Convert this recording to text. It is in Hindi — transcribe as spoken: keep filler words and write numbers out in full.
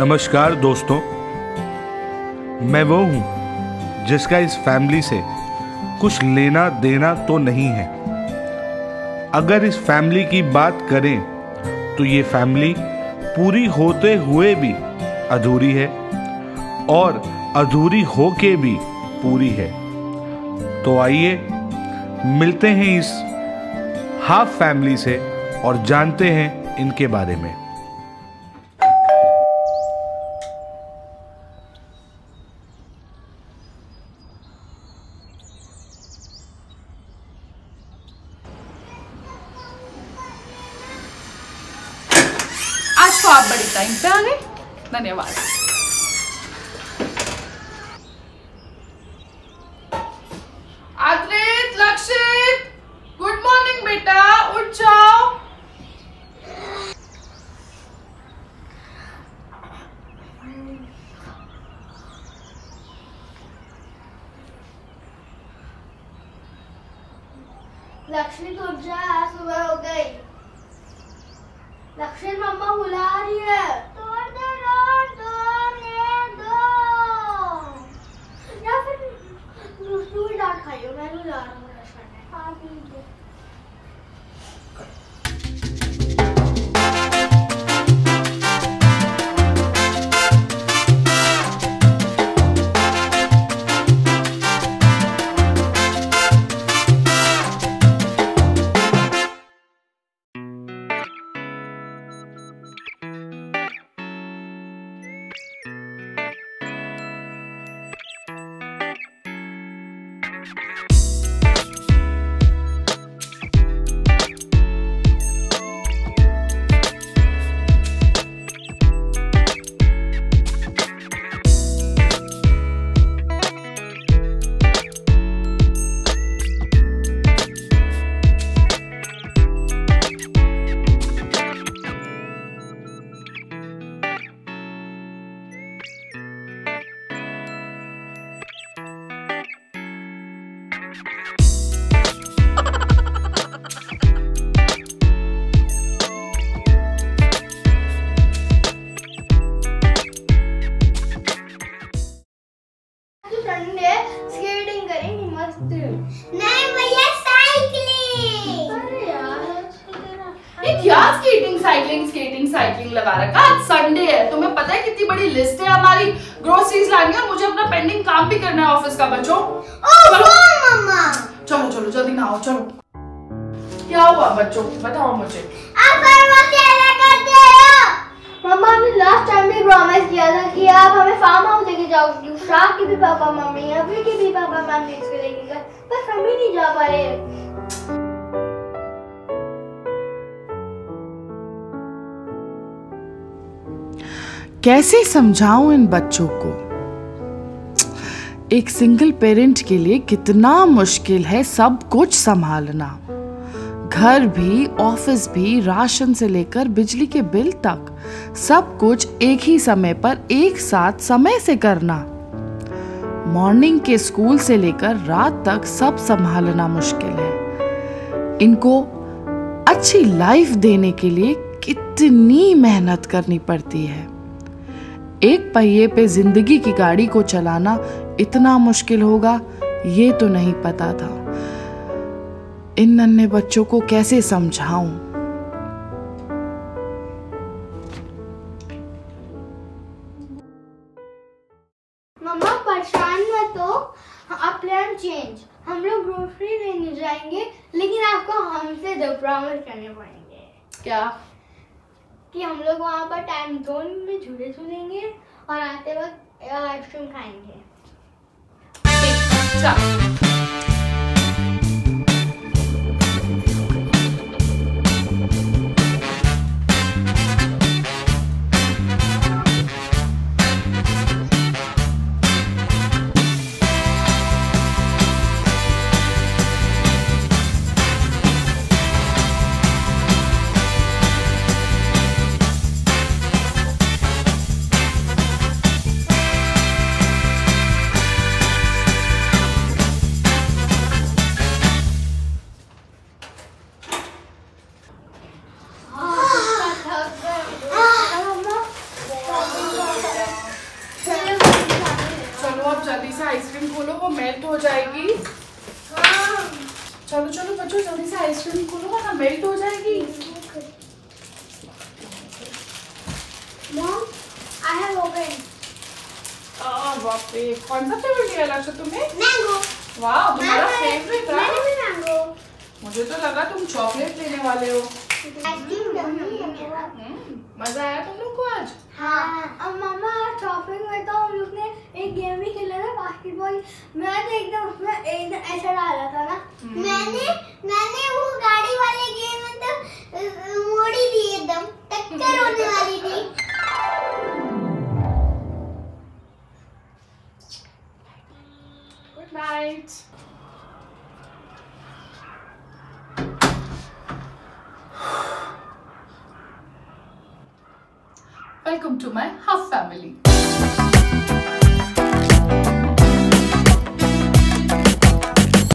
नमस्कार दोस्तों, मैं वो हूँ जिसका इस फैमिली से कुछ लेना देना तो नहीं है। अगर इस फैमिली की बात करें तो ये फैमिली पूरी होते हुए भी अधूरी है और अधूरी होके भी पूरी है। तो आइए मिलते हैं इस हाफ फैमिली से और जानते हैं इनके बारे में। आज तो आप बड़ी टाइम पे आ गए, धन्यवाद। आद्रित, लक्षित, गुड मॉर्निंग बेटा, उठ जाओ। लक्षित उठ जा, सुबह हो गई। लक्षित मम्मा बुला रही है। तोड़ दो, तोड़ दो, ने दो। या फिर दूसरी भी डांट खाइयो, मैं तो जा रहा हूँ ब्रश करने। हाँ ठीक है। स्केटिंग करेंगे मस्त। नहीं भैया, साइकिलिंग। अरे यार, ये क्या स्केटिंग साइकिलिंग स्केटिंग साइकिलिंग लगा रखा? आज संडे है, तुम्हें पता है कितनी बड़ी लिस्ट है हमारी, ग्रोसरीज लानी है, मुझे अपना पेंडिंग काम भी करना है ऑफिस का। बच्चों चलो मम्मा, चलो चलो जल्दी नहाओ। चलो क्या हुआ बच्चों, बताओ मुझे। आप अकेले करते हो। मम्मा ने लास्ट टाइम भी प्रॉमिस किया था कि आप हमें फार्म हाउस लेके जाओगे। उषा के भी पापा मम्मी, अभी के भी पापा मम्मी इसको लेके गए, बस हम ही नहीं जा पा रहे। कैसे समझाऊं इन बच्चों को? एक सिंगल पेरेंट के लिए कितना मुश्किल है सब कुछ संभालना। घर भी, ऑफिस भी, राशन से लेकर बिजली के बिल तक, सब कुछ एक ही समय पर एक साथ समय से करना। मॉर्निंग के स्कूल से लेकर रात तक सब संभालना मुश्किल है। इनको अच्छी लाइफ देने के लिए कितनी मेहनत करनी पड़ती है। एक पहिए पे जिंदगी की गाड़ी को चलाना इतना मुश्किल होगा ये तो नहीं पता था। इन नन्हे बच्चों को कैसे समझाऊं? मम्मा परेशान मत हो, आप प्लान चेंज। हम लोग ग्रोसरी लेने जाएंगे, लेकिन आपको हमसे दो प्रॉमिस करने पड़ेंगे। क्या? कि हम लोग वहाँ पर टाइम जोन में झूले झूलेंगे और आते वक्त आइसक्रीम खाएंगे। चल आइसक्रीम खोलो, वो मेल्ट हो जाएगी। हाँ। चलो चलो बच्चों, जल्दी से आइसक्रीम खोलो वरना मेल्ट हो जाएगी। Mom, I have opened. आह बाप रे, कौन सा फ्लेवर लिया लक्ष्य तुमने? Mango. वाह, तुम्हारा फेवरेट है। मैंने भी mango. मुझे तो लगा तुम चॉकलेट लेने वाले हो। आइसक्रीम नहीं है मेरा। हम्म, मजा आया तुम लोग को आज? हाँ। अब मम्मा शॉपिंग में तो हम लोग ने एक गेम भी खेला था बास्केटबॉल। मैं तो एकदम उसमें एकदम ऐसा डाला था ना। मैंने मैंने वो गाड़ी वाले गेम में तो मोड़ी थी, एकदम टक्कर होने वाली थी। Good night. Welcome to my Huff family.